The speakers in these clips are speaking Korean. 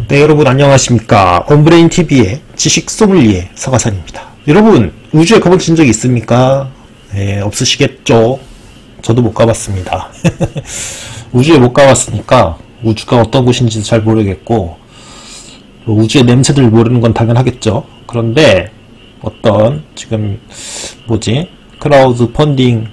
네, 여러분 안녕하십니까. 온브레인TV의 지식 소믈리에 서가산입니다. 여러분, 우주에 가보신 적 있습니까? 네, 없으시겠죠? 저도 못 가봤습니다. 우주에 못 가봤으니까 우주가 어떤 곳인지도 잘 모르겠고, 우주의 냄새들 모르는 건 당연하겠죠. 그런데 어떤 지금 클라우드 펀딩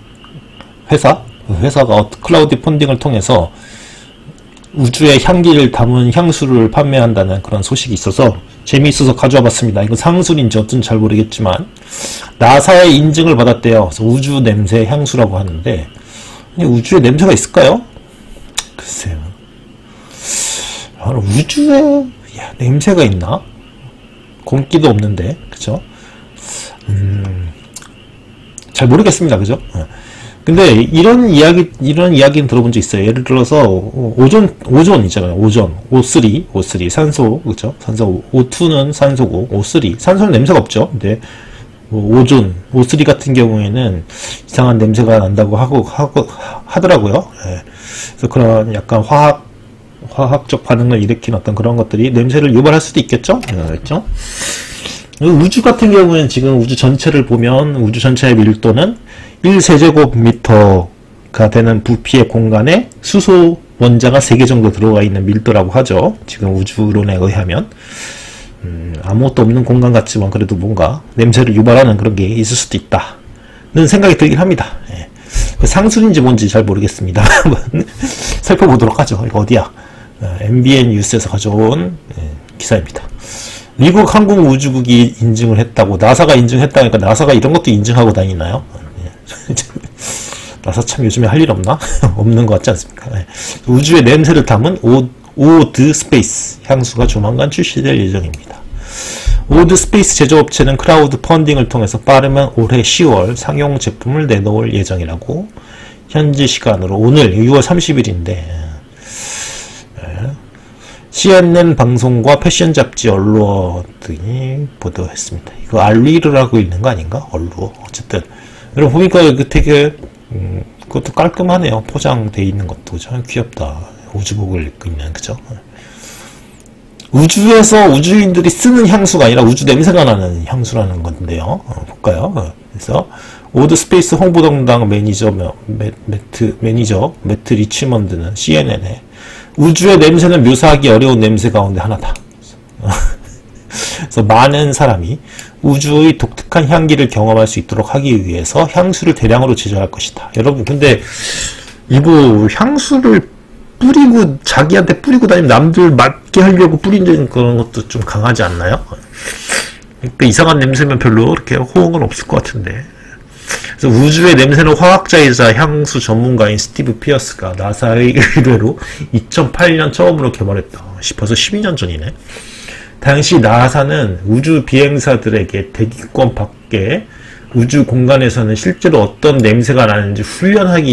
회사가 클라우드 펀딩을 통해서 우주의 향기를 담은 향수를 판매한다는 그런 소식이 있어서 재미있어서 가져와 봤습니다. 이거 상술인지 어쩐지 잘 모르겠지만 나사의 인증을 받았대요. 그래서 우주 냄새 향수라고 하는데, 우주에 냄새가 있을까요? 글쎄요. 우주에 냄새가 있나? 공기도 없는데, 그죠? 잘 모르겠습니다. 그죠? 근데 이런 이야기는 들어본 적 있어요. 예를 들어서 오존 있잖아요. O3 산소, 그죠? 산소 O2는 산소고, O3 산소는 냄새가 없죠. 근데 O3 같은 경우에는 이상한 냄새가 난다고 하더라고요. 예. 그래서 그런 약간 화학적 반응을 일으킨 어떤 그런 것들이 냄새를 유발할 수도 있겠죠. 그렇죠? 우주 같은 경우에는 지금 우주 전체를 보면 우주 전체의 밀도는 1세제곱미터가 되는 부피의 공간에 수소 원자가 3개 정도 들어가 있는 밀도라고 하죠. 지금 우주론에 의하면 아무것도 없는 공간 같지만 그래도 뭔가 냄새를 유발하는 그런 게 있을 수도 있다는 생각이 들긴 합니다. 예. 상술인지 뭔지 잘 모르겠습니다. 한번 살펴보도록 하죠. 이거 어디야? MBN 뉴스에서 가져온 기사입니다. 미국 항공우주국이 인증을 했다고, 나사가 인증했다니까 나사가 이런 것도 인증하고 다니나요? 나사 참 요즘에 할 일 없나? 없는 것 같지 않습니까? 네. 우주의 냄새를 담은 오드 스페이스 향수가 조만간 출시될 예정입니다. 오드 스페이스 제조업체는 클라우드 펀딩을 통해서 빠르면 올해 10월 상용 제품을 내놓을 예정이라고 현지 시간으로 오늘 6월 30일인데 CNN 방송과 패션 잡지 언루어 등이 보도했습니다. 이거 알리르라고 있는 거 아닌가? 언루어. 어쨌든 여러분 보니까 되게 그것도 깔끔하네요. 포장되어 있는 것도 참 귀엽다. 우주복을 입고 있는, 그죠? 우주에서 우주인들이 쓰는 향수가 아니라 우주 냄새가 나는 향수라는 건데요. 볼까요? 그래서 오드 스페이스 홍보담당 매니저 매트 리치먼드는 CNN에 우주의 냄새는 묘사하기 어려운 냄새 가운데 하나다. 그래서 많은 사람이 우주의 독특한 향기를 경험할 수 있도록 하기 위해서 향수를 대량으로 제조할 것이다. 여러분, 근데 이거 향수를 뿌리고 자기한테 뿌리고 다니면 남들 맡게 하려고 뿌리는 그런 것도 좀 강하지 않나요? 그러니까 이상한 냄새면 별로 그렇게 호응은 없을 것 같은데. 그래서 우주의 냄새는 화학자이자 향수 전문가인 스티브 피어스가 나사의 의뢰로 2008년 처음으로 개발했다. 벌써 12년 전이네. 당시 나사는 우주 비행사들에게 대기권 밖에 우주 공간에서는 실제로 어떤 냄새가 나는지 훈련을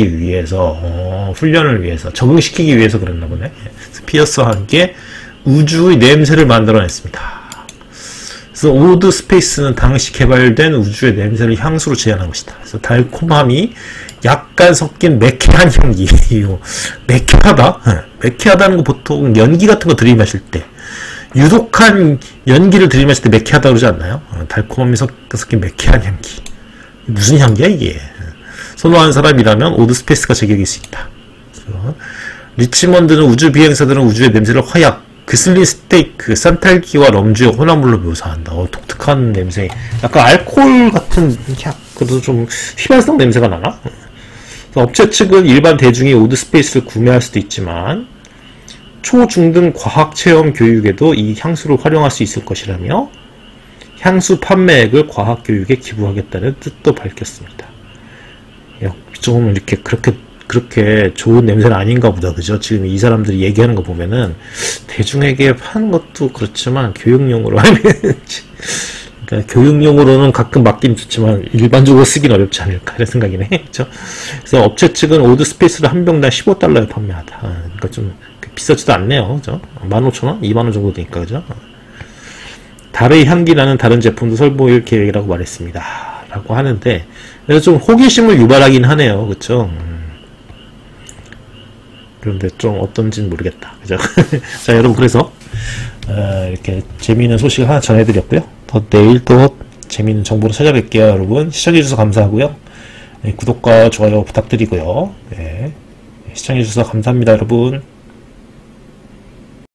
위해서 적응시키기 위해서 그랬나 보네. 피어스와 함께 우주의 냄새를 만들어냈습니다. 그래서 오드 스페이스는 당시 개발된 우주의 냄새를 향수로 제안한 것이다. 그래서 달콤함이 약간 섞인 매캐한 향기. 매캐하다? 매캐하다는 거 보통 연기 같은 거 들이마실 때, 유독한 연기를 들이마실 때 매캐하다 그러지 않나요? 달콤함이 섞인 매캐한 향기. 무슨 향기야 이게? 선호하는 사람이라면 오드 스페이스가 제격일 수 있다. 리치먼드는 우주 비행사들은 우주의 냄새를 화약, 그슬린 스테이크, 산탈기와 럼주의 혼합물로 묘사한다. 독특한 냄새. 약간 알코올 같은 향, 그래도 좀 휘발성 냄새가 나나? 업체 측은 일반 대중이 오드 스페이스를 구매할 수도 있지만 초, 중 등 과학 체험 교육에도 이 향수를 활용할 수 있을 것이라며 향수 판매액을 과학 교육에 기부하겠다는 뜻도 밝혔습니다. 좀 이렇게 그렇게 좋은 냄새는 아닌가 보다. 그죠? 지금 이 사람들이 얘기하는 거 보면은 대중에게 파는 것도 그렇지만 교육용으로 하면 그러니까 교육용으로는 가끔 맡긴 좋지만 일반적으로 쓰긴 어렵지 않을까 이런 생각이네. 그죠? 그래서 업체 측은 오드 스페이스를 한 병당 15달러에 판매하다. 그러니까 좀 비싸지도 않네요. 그죠? 15,000원? 2만원 정도 되니까. 그죠? 달의 향기라는 다른 제품도 설보일 계획이라고 말했습니다. 라고 하는데, 그래서 좀 호기심을 유발하긴 하네요. 그쵸? 그런데 좀 어떤지는 모르겠다. 그죠? 자, 여러분, 그래서 이렇게 재미있는 소식 하나 전해드렸고요. 더 내일 또 재미있는 정보로 찾아뵐게요. 여러분 시청해주셔서 감사하고요. 구독과 좋아요 부탁드리고요. 시청해주셔서 감사합니다. 여러분.